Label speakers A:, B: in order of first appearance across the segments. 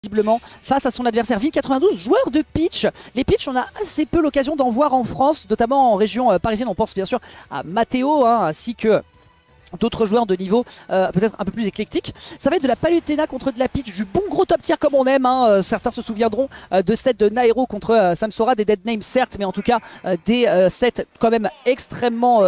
A: visiblement face à son adversaire Vin92, joueur de pitch. Les pitch, on a assez peu l'occasion d'en voir en France, notamment en région parisienne. On pense bien sûr à Matteo, ainsi que d'autres joueurs de niveau peut-être un peu plus éclectique. Ça va être de la Palutena contre de la pitch, du bon gros top tier comme on aime. Certains se souviendront de sets de Nairo contre Samsora, des dead names certes, mais en tout cas des sets quand même extrêmement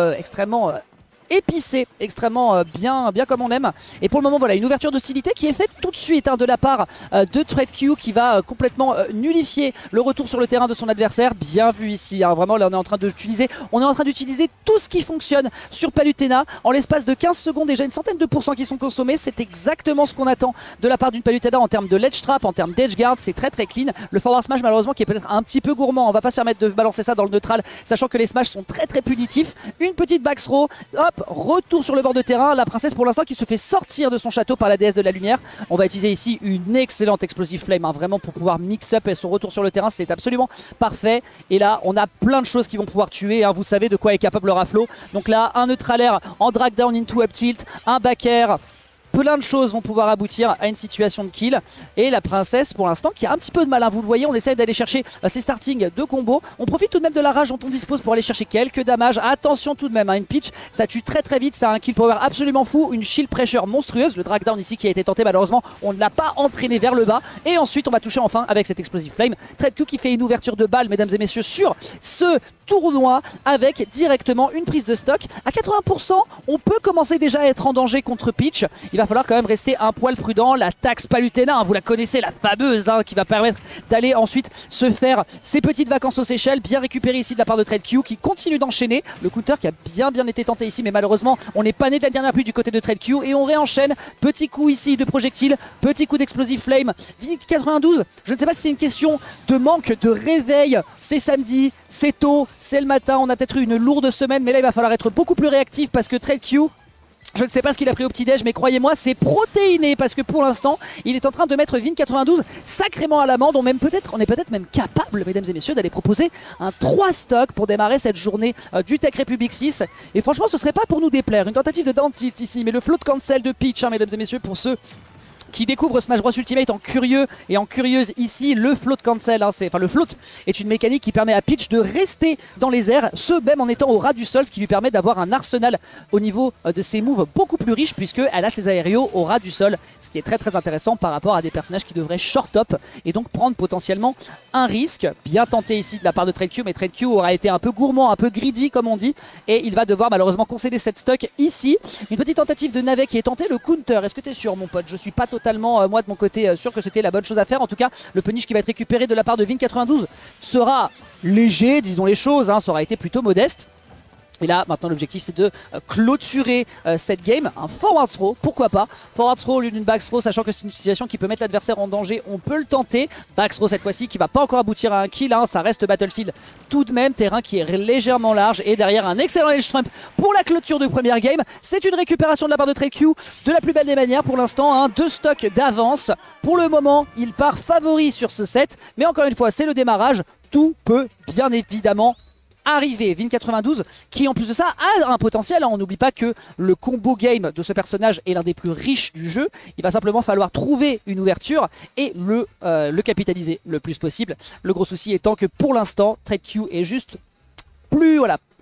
A: épicé, extrêmement bien comme on aime. Et pour le moment, voilà, une ouverture d'hostilité qui est faite tout de suite de la part de TradeQ, qui va complètement nullifier le retour sur le terrain de son adversaire. Bien vu ici, vraiment là on est en train d'utiliser tout ce qui fonctionne sur Palutena. En l'espace de 15 secondes, déjà une centaine de pourcents qui sont consommés. C'est exactement ce qu'on attend de la part d'une Palutena en termes de ledge trap, en termes d'edge guard. C'est très clean. Le forward smash malheureusement qui est peut-être un petit peu gourmand. On va pas se permettre de balancer ça dans le neutral, sachant que les smash sont très punitifs. Une petite back throw, hop, retour sur le bord de terrain. La princesse pour l'instant qui se fait sortir de son château par la déesse de la lumière. On va utiliser ici une excellente explosive flame, vraiment pour pouvoir mix up et son retour sur le terrain, c'est absolument parfait. Et là on a plein de choses qui vont pouvoir tuer, vous savez de quoi est capable le Raflo. Donc là un neutral air en drag down into up tilt, un back air. Plein de choses vont pouvoir aboutir à une situation de kill. Et la princesse pour l'instant qui a un petit peu de mal, vous le voyez, on essaye d'aller chercher ses starting de combo. On profite tout de même de la rage dont on dispose pour aller chercher quelques damages. Attention tout de même, une pitch ça tue très vite, ça a un kill power absolument fou, une shield pressure monstrueuse. Le drag down ici qui a été tenté, malheureusement on ne l'a pas entraîné vers le bas. Et ensuite on va toucher enfin avec cette explosive flame. TradeQ qui fait une ouverture de balle, mesdames et messieurs, sur ce tournoi avec directement une prise de stock. À 80%, on peut commencer déjà à être en danger contre pitch. Il va falloir quand même rester un poil prudent. La taxe Palutena, vous la connaissez, la fameuse, qui va permettre d'aller ensuite se faire ses petites vacances aux Seychelles. Bien récupéré ici de la part de TradeQ qui continue d'enchaîner. Le counter qui a bien été tenté ici, mais malheureusement on n'est pas né de la dernière pluie du côté de TradeQ. Et on réenchaîne. Petit coup ici de projectile, petit coup d'explosive flame. Vin92, je ne sais pas si c'est une question de manque de réveil. C'est samedi, c'est tôt, c'est le matin, on a peut-être eu une lourde semaine, mais là il va falloir être beaucoup plus réactif parce que TradeQ, je ne sais pas ce qu'il a pris au petit-déj, mais croyez-moi, c'est protéiné parce que pour l'instant, il est en train de mettre Vin92 sacrément à l'amende. On est peut-être même capable, mesdames et messieurs, d'aller proposer un 3 stock pour démarrer cette journée du Tech Republic 6. Et franchement, ce serait pas pour nous déplaire. Une tentative de down tilt ici, mais le float cancel de pitch, mesdames et messieurs, pour ceux qui découvre Smash Bros Ultimate en curieux et en curieuse ici, le float cancel, le float est une mécanique qui permet à Peach de rester dans les airs, ce même en étant au ras du sol, ce qui lui permet d'avoir un arsenal au niveau de ses moves beaucoup plus riche, puisqu'elle a ses aérios au ras du sol, ce qui est très intéressant par rapport à des personnages qui devraient short up et donc prendre potentiellement un risque. Bien tenté ici de la part de TradeQ, mais TradeQ aura été un peu gourmand, un peu greedy comme on dit, et il va devoir malheureusement concéder cette stock ici. Une petite tentative de navet qui est tentée, le counter, est-ce que tu es sûr mon pote? Je suis pas totalement moi de mon côté sûr que c'était la bonne chose à faire. En tout cas le punish qui va être récupéré de la part de Vin92 sera léger, disons les choses, ça aura été plutôt modeste. Et là maintenant l'objectif c'est de clôturer cette game. Un forward throw, pourquoi pas. Forward throw au lieu d'une back throw, sachant que c'est une situation qui peut mettre l'adversaire en danger, on peut le tenter. Back throw cette fois-ci qui va pas encore aboutir à un kill, ça reste Battlefield tout de même, terrain qui est légèrement large. Et derrière un excellent edge trump pour la clôture de première game. C'est une récupération de la part de TradeQ de la plus belle des manières pour l'instant, 2 stocks d'avance. Pour le moment il part favori sur ce set, mais encore une fois c'est le démarrage, tout peut bien évidemment arrivé. Vin92 qui en plus de ça a un potentiel, on n'oublie pas que le combo game de ce personnage est l'un des plus riches du jeu. Il va simplement falloir trouver une ouverture et le capitaliser le plus possible. Le gros souci étant que pour l'instant TradeQ est juste plus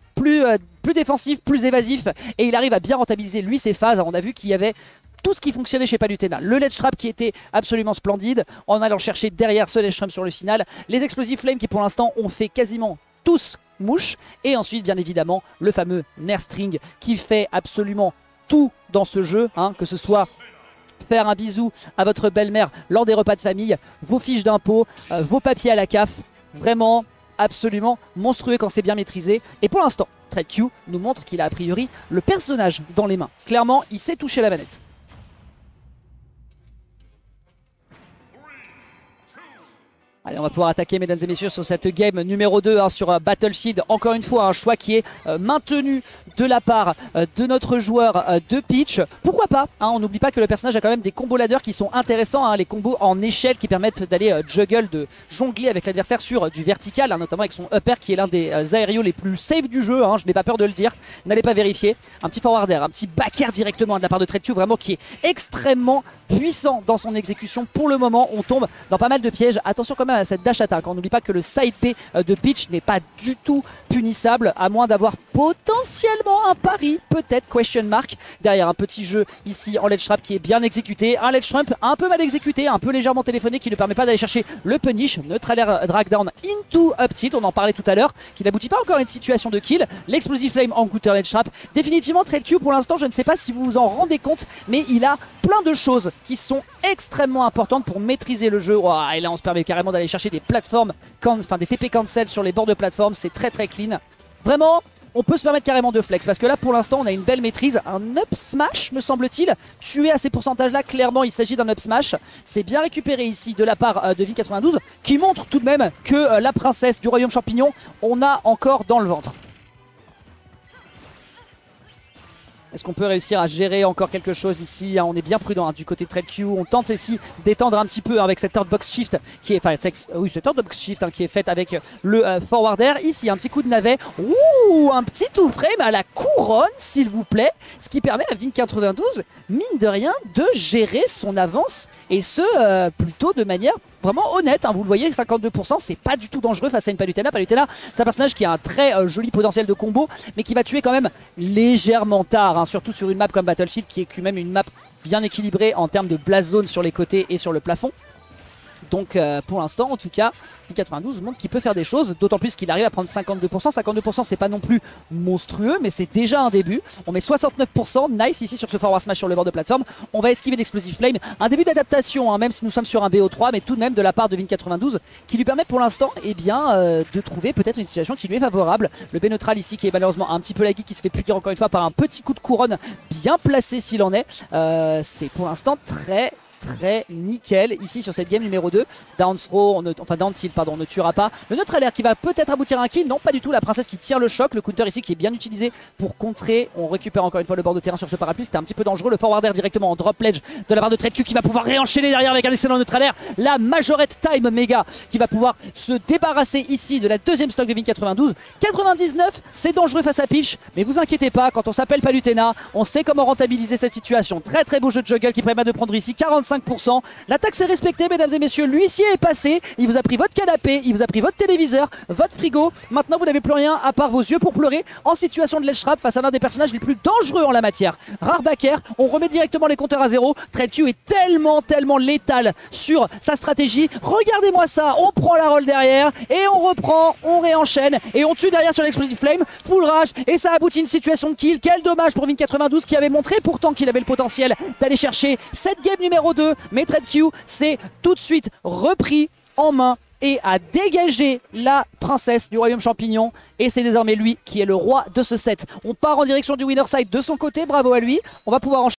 A: défensif, plus évasif, et il arrive à bien rentabiliser lui ses phases. On a vu qu'il y avait tout ce qui fonctionnait chez Palutena. Le ledge trap qui était absolument splendide en allant chercher derrière ce ledge trap sur le final. Les explosive flames qui pour l'instant ont fait quasiment tous mouche. Et ensuite bien évidemment le fameux Nair String qui fait absolument tout dans ce jeu, que ce soit faire un bisou à votre belle-mère lors des repas de famille, vos fiches d'impôts, vos papiers à la CAF. Vraiment absolument monstrueux quand c'est bien maîtrisé. Et pour l'instant TradeQ nous montre qu'il a a priori le personnage dans les mains. Clairement il sait toucher la manette. Allez, on va pouvoir attaquer mesdames et messieurs sur cette game numéro 2 sur Battlefield. Encore une fois un choix qui est maintenu de la part de notre joueur de pitch. Pourquoi pas, on n'oublie pas que le personnage a quand même des combos ladder qui sont intéressants, les combos en échelle qui permettent d'aller juggle, de jongler avec l'adversaire sur du vertical, notamment avec son upper qui est l'un des aérios les plus safe du jeu, je n'ai pas peur de le dire, n'allez pas vérifier. Un petit forward air, un petit back air directement de la part de TradeQ, vraiment qui est extrêmement puissant dans son exécution. Pour le moment, on tombe dans pas mal de pièges. Attention quand même à cette dash attack. On n'oublie pas que le side B de Peach n'est pas du tout punissable, à moins d'avoir potentiellement un pari, peut-être, question mark, derrière un petit jeu ici en ledge trap qui est bien exécuté. Un ledge trap un peu mal exécuté, un peu légèrement téléphoné, qui ne permet pas d'aller chercher le punish. Neutral air drag down into up tilt, on en parlait tout à l'heure, qui n'aboutit pas encore à une situation de kill. L'explosive flame en counter ledge trap. Définitivement TradeQ pour l'instant, je ne sais pas si vous vous en rendez compte, mais il a plein de choses qui sont extrêmement importantes pour maîtriser le jeu. Oh, et là on se permet carrément d'aller chercher des plateformes, enfin des TP cancel sur les bords de plateforme, c'est très très clean. Vraiment, on peut se permettre carrément de flex parce que là pour l'instant on a une belle maîtrise. Un up smash me semble-t-il, tué à ces pourcentages là, clairement il s'agit d'un up smash. C'est bien récupéré ici de la part de Vin92 qui montre tout de même que la princesse du royaume champignon, on a encore dans le ventre. Est-ce qu'on peut réussir à gérer encore quelque chose ici? On est bien prudent du côté de TradeQ. On tente ici d'étendre un petit peu avec cette third box shift qui est, enfin, oui, cette third box shift qui est faite avec le forwarder. Ici, un petit coup de navet. Ouh, un petit two frame à la couronne, s'il vous plaît. Ce qui permet à Vin92, mine de rien, de gérer son avance et ce, plutôt de manière vraiment honnête, vous le voyez, 52%, c'est pas du tout dangereux face à une Palutena. Palutena, c'est un personnage qui a un très joli potentiel de combo, mais qui va tuer quand même légèrement tard, surtout sur une map comme Battlefield, qui est quand même une map bien équilibrée en termes de blast zone sur les côtés et sur le plafond. Donc pour l'instant, en tout cas, Vin92 montre qu'il peut faire des choses, d'autant plus qu'il arrive à prendre 52%. 52% c'est pas non plus monstrueux, mais c'est déjà un début. On met 69%, nice ici sur ce forward smash sur le bord de plateforme. On va esquiver d'Explosive Flame. Un début d'adaptation, même si nous sommes sur un BO3, mais tout de même de la part de Vin92, qui lui permet pour l'instant de trouver peut-être une situation qui lui est favorable. Le B neutral ici qui est malheureusement un petit peu laggy, qui se fait punir encore une fois par un petit coup de couronne bien placé s'il en est. C'est pour l'instant très nickel ici sur cette game numéro 2. Down throw, enfin down tilt pardon, on ne tuera pas. Le neutral air qui va peut-être aboutir à un kill, non pas du tout. La princesse qui tire le choc, le counter ici qui est bien utilisé pour contrer. On récupère encore une fois le bord de terrain sur ce parapluie, c'était un petit peu dangereux. Le forward air directement en drop ledge de la part de TradeQ qui va pouvoir réenchaîner derrière avec un excellent neutral air. La majorette time méga qui va pouvoir se débarrasser ici de la deuxième stock de Vin92. 99, c'est dangereux face à Peach, mais vous inquiétez pas, quand on s'appelle Palutena, on sait comment rentabiliser cette situation. Très beau jeu de juggle qui permet de prendre ici 45%. L'attaque s'est respectée, mesdames et messieurs. L'huissier est passé. Il vous a pris votre canapé, il vous a pris votre téléviseur, votre frigo. Maintenant, vous n'avez plus rien à part vos yeux pour pleurer en situation de ledge trap face à l'un des personnages les plus dangereux en la matière. Rarbacker, on remet directement les compteurs à zéro. TradeQ est tellement létal sur sa stratégie. Regardez-moi ça. On prend la roll derrière et on reprend, on réenchaîne et on tue derrière sur l'Explosive Flame. Full rage et ça aboutit à une situation de kill. Quel dommage pour Vin92 qui avait montré pourtant qu'il avait le potentiel d'aller chercher cette game numéro 2. Mais TradeQ s'est tout de suite repris en main et a dégagé la princesse du royaume champignon. Et c'est désormais lui qui est le roi de ce set. On part en direction du winner side de son côté, bravo à lui. On va pouvoir enchaîner.